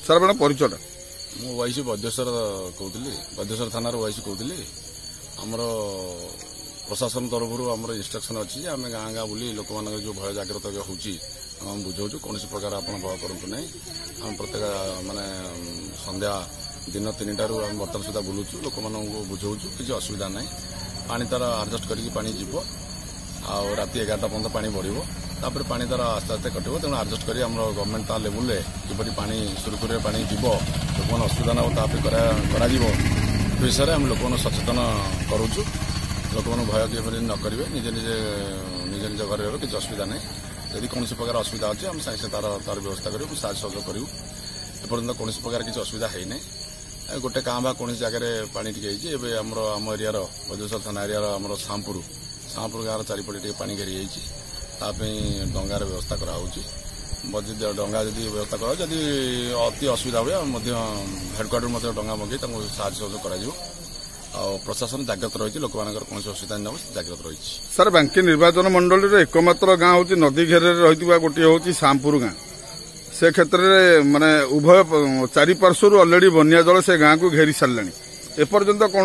sir आप परिचय मु वैसी बद्येश्वर कहूली बद्येश्वर थाना वैसी कहूली आमर प्रशासन तरफ आमर इंस्ट्रक्शन अच्छी आम गाँ गाँ बुली लोक मान जो भय जागृत हो बुझाऊ कौन प्रकार आप भय करूँ ना आम प्रत्येक माने संध्या दिन 3टारू आम बर्तमान सुधा बुलूचु लोक मानू बुझाऊ किसी असुविधा ना पानी तार आडजस्ट करके पानी जीव आ राति 11टा पर्यंत पानी बढ़ो तापर पानी तार आस्ते आस्ते कटो तेणु आडजस्ट कर गवर्नमेंट ता लेवल किपरि पानी सुरखुरी पानी जीव लोक मैंने असुविधा ना विषय आम लोक सचेतन करूँ लोक मैंने भय किपरि न करेंगे निजे निजे निज निज घर किसी असुविधा ना यदि कौन प्रकार असुविधा अच्छे आम साइंस तार तार व्यवस्था करूँ साहय सहयोग करूँ एपर्यंत कौन प्रकार किसी असुविधा है ना गोटे काँ बा कौन जगह पानी टी आम एरिया बद्येश्वर थाना एरिया आम सामपुर गाँव चारिपटे टे पानी घेरी जापी डंगार व्यवस्था कराऊँगी डंगा जदि व्यवस्था करा जदि अति असुविधा हुए हेडक्वार्टर डंगा मगे साहय सहयोग कर प्रशासन जाग्रत रही लोक मान कौन असुविधा न जाग्रत रही सर बांकी निर्वाचन मंडल एकमात्र गाँ हूँ नदी घेरे रही गोटे हूँ सामपुर गाँ से क्षेत्र में माने उभय चारिपार्श्वर अलरेडी बन्या जल से गाँ को घेरी सारे एपर्यंत कौन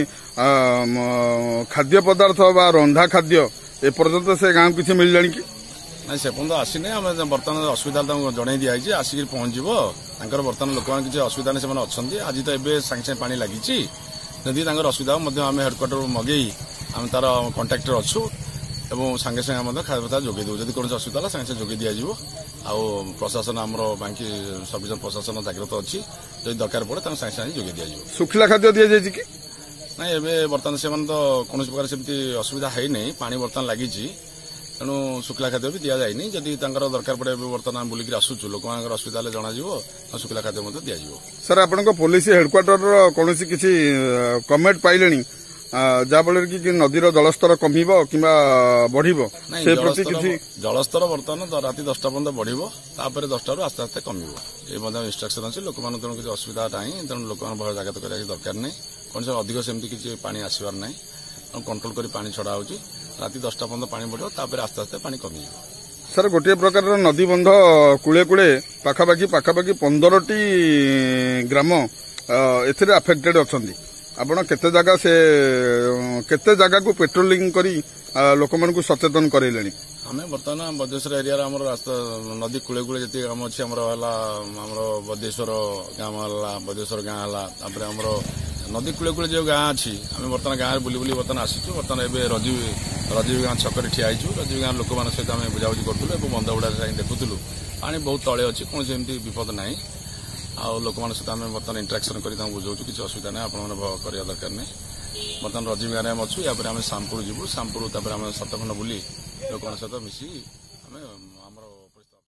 खाद्य पदार्थ बा रंधा खाद्य एपर्यंत से गाँव किसी मिलला कि ना से पर्यटन आसीने आम बर्तमान असुविधा जन दिखाई आसिक पहुंचब बर्तमान लोक मैंने किसी असुविधा नहीं से आज तो ये सागे सागे पानी लगी जदि असुविधा आम हेडक्वार्टर मगई आम तार कंटाक्टर अच्छु एवं सागे सागे खाद्य पदार्थ जोगे दे जब कौन असुविधा है सागे जोगे दि प्रशासन आमर बाकी सब प्रशासन जाग्रत अच्छी जब दरकार पड़े सागे सागे जोगे दि सुखिला खाद्य दि जाए कि ना बर्तमान से तो कौन प्रकार सेमती असुविधा है नहीं पानी बर्तमान लगी तेणु शुक्ला खाद्य भी दि जाए जदि दरकार पड़े बर्तमान बुलिक आसुचु लोक असुविधा जन शुक्ला खाद्य दि सर आप पुलिस हेडक्वार्टर कौन किसी कमेंट पाइले जहाँफल कि नदीर जलस्तर कमिब कि बढ़ जलस्तर बर्तमान राति 10टा पर्यंत बढ़ो तापर 10टारू आस्ते आस्ते कमिब ये इंस्ट्रक्शन अच्छे लोक मैंने तेणु किसी असुविधा ना तेणु लोक भय जागत कराया दरकार नहीं कौन से अधिक सेमती किसी पानी आसबार ना कंट्रोल कर पानी छड़ा हो राति 10टा पर्यंत पानी बढ़ो तापर आस्ते आस्ते पानी कमिज सर गोटे प्रकार नदी बंध कूले कूले पाखापाखि 15टी ग्राम एथिरे अफेक्टेड अच्छी आपण केते जगह से केते जगह को पेट्रोलिंग करी लोक मान को सचेतन करेलेनी आम बर्तमान बद्येश्वर एरिया आम रास्ता नदी कूले कूले जी ग्राम अच्छी आम बद्येश्वर गाँव बद्येश्वर गाँव है आम नदी कूले कूले जो गाँ अच्छी आम बर्तमान गाँव बुली बुली बर्तमान आसीचु बर्तमान ए रजीव गाँ छकरे ठिया रजीव गाँव लोक मान सहित आम बुझाबुझी करूँ बंध गुड़ा देखुलु पानी बहुत तले अच्छी कौन एमती विपद ना आ लोक मान सहित आम बर्तमान इंटराक्शन कर बुझाऊ किसी असुविधा ना आपने भय करवा दरकार नहीं बर्तमान रजीव गाँव में अच्छु या आम सामपुर जीवु सामपुर आम 7 खंड बुली लोक सहित मिसी आम